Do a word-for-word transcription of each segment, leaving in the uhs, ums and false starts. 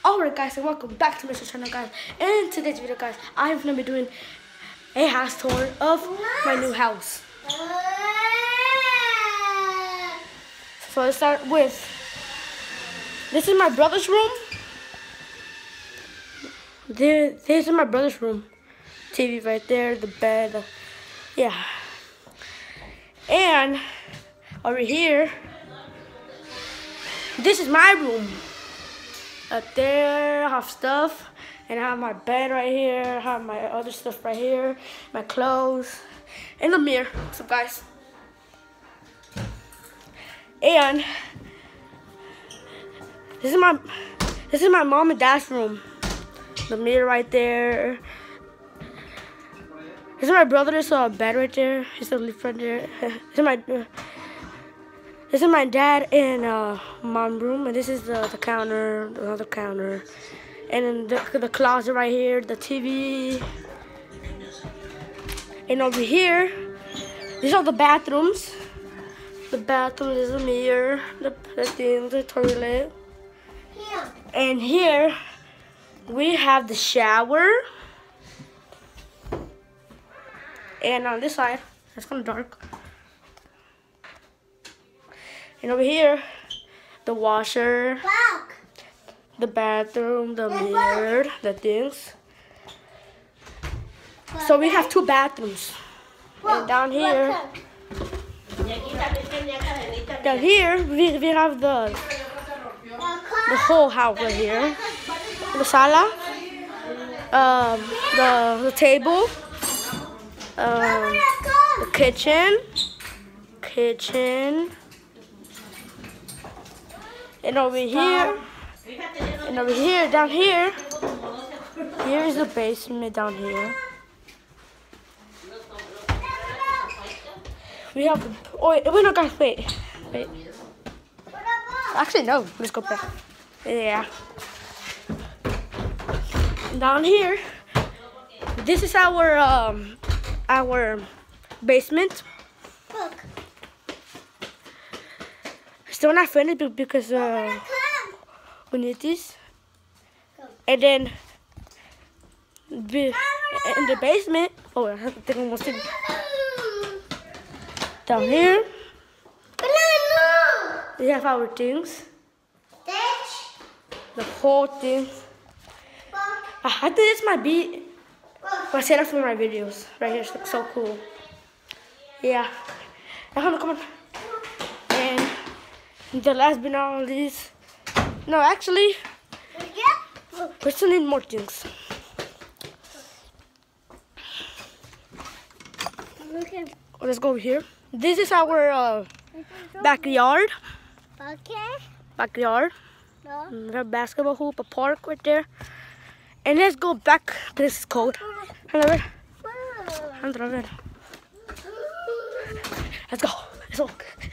Alright guys, and welcome back to Mister Channel guys. In today's video guys, I'm gonna be doing a house tour of my new house. So let's start with, this is my brother's room. There, this is my brother's room. T V right there, the bed, the, yeah. And over here, this is my room. Up there, I have stuff, and I have my bed right here. I have my other stuff right here, my clothes, and the mirror. What's up, guys? And this is my this is my mom and dad's room. The mirror right there. This is my brother's uh, bed right there. He's still live right there. This is my. Uh, This is my dad and uh, mom room, and this is the, the counter, another counter, and then the, the closet right here, the T V, and over here, these are the bathrooms. The bathroom is a mirror, the, the thing, the toilet, and here we have the shower, and on this side, it's kind of dark. And over here, the washer, the bathroom, the mirror, the things. So we have two bathrooms. And down here, down here, we, we have the, the whole house right here. The sala, um, the, the table, um, the kitchen, kitchen. And over here, and over here, down here, here is the basement down here. We have the, oh wait, wait, no guys, wait, wait. Actually, no, let's go back. Yeah. Down here, this is our, um, our basement. Look. Still not finished because uh, we need this. And then be, in the basement, oh, I have to think almost in. Down here, we have our things. The whole thing. I think this might be, I set up for my videos. Right here, it looks so cool. Yeah. Come on, come on. The last but not least, no, actually, we still need more things. Okay. Let's go over here. This is our uh, backyard. Okay. Backyard. No. We have a basketball hoop, a park right there. And let's go back. This is cold. Hello. Hello. Let's go. Let's go.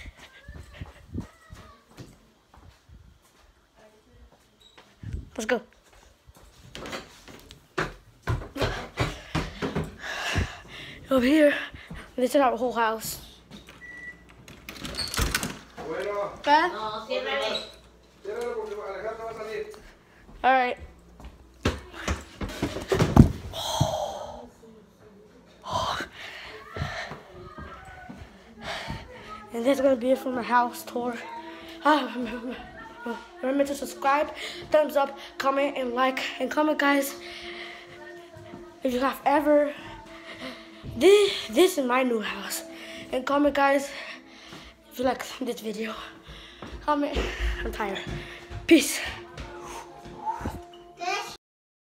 Let's go. Over here, this is our whole house. Okay? All right. And that's gonna be it for my house tour. Remember to subscribe, thumbs up, comment, and like, and comment, guys. If you have ever, this, this is my new house. And comment, guys, if you like this video. Comment. I'm tired. Peace.